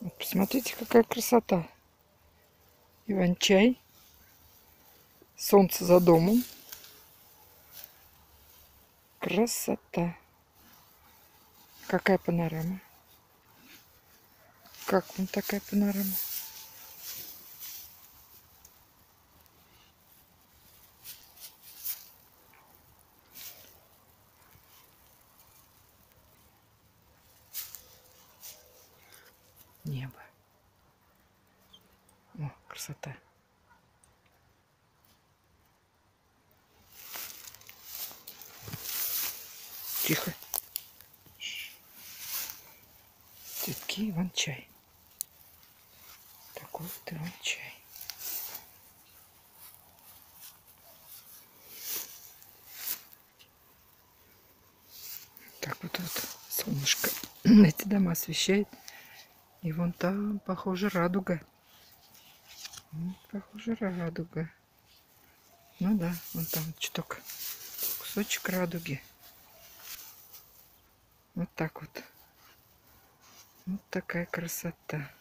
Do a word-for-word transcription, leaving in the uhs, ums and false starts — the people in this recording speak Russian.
Вот посмотрите, какая красота. Иван-чай. Солнце за домом. Красота. Какая панорама. Как вам такая панорама? Небо. О, красота. Тихо. Цветки иван-чай. Такой вот иван-чай. Так вот вот солнышко эти дома освещает. И вон там, похоже, радуга. Похоже, радуга. Ну да, вон там чуток кусочек радуги. Вот так вот. Вот такая красота.